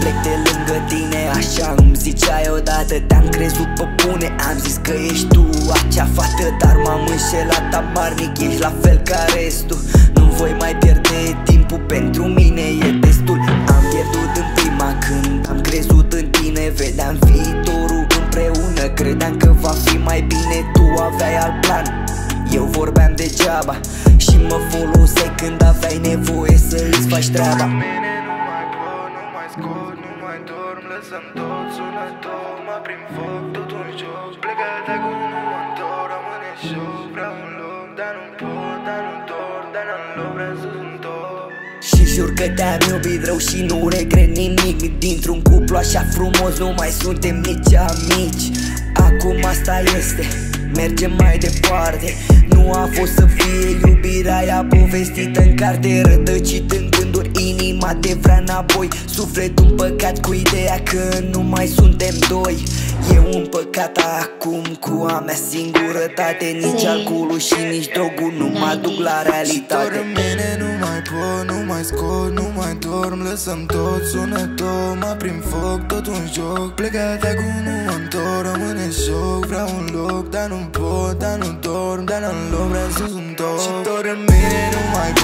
plec de lângă tine. Așa îmi ziceai odată, te-am crezut pe bune. Am zis că ești tu acea fată, dar m-am înșelat amarnic, ești la fel ca restul. Nu voi mai pierde timpul, pentru mine e destul. Am pierdut în prima când am crezut în tine. Vedeam viitorul împreună, credeam că va fi mai bine. Tu aveai alt plan, eu vorbeam degeaba și mă foloseai când aveai nevoie să îți faci treaba. Nu mai pot, nu mai scot, nu mai dorm. Lăsăm tot, sună tot, mă prin foc, tot un joc. Plecă-te acum, nu mă întorc, rămâne șoc. Vreau un loc, dar nu pot, dar nu dor, dar n-am loc, vreau să-ți întorc. Și jur că te-am iubit rău și nu regret nimic. Dintr-un cuplu așa frumos nu mai suntem nici amici. Acum asta este, mergem mai departe. Nu a fost să fie iubirea aia povestită în carte, rătăcit în gânduri, inima te vrea înapoi. Sufletul împăcat cu ideea că nu mai suntem doi. E un păcat acum cu a mea singurătate. Nici alcoolul și nici drogul nu mă duc la realitate. Și mine nu mai pot, nu mai scot, nu mai dorm. Lăsăm tot, sună tot, mă prin foc, tot un joc. Plecă-te acum, nu mă întorc, rămâne șoc. Vreau un loc, dar nu pot, dar nu dorm, dar n-am loc, vreau să-ți întorc. Și tot în mine nu mai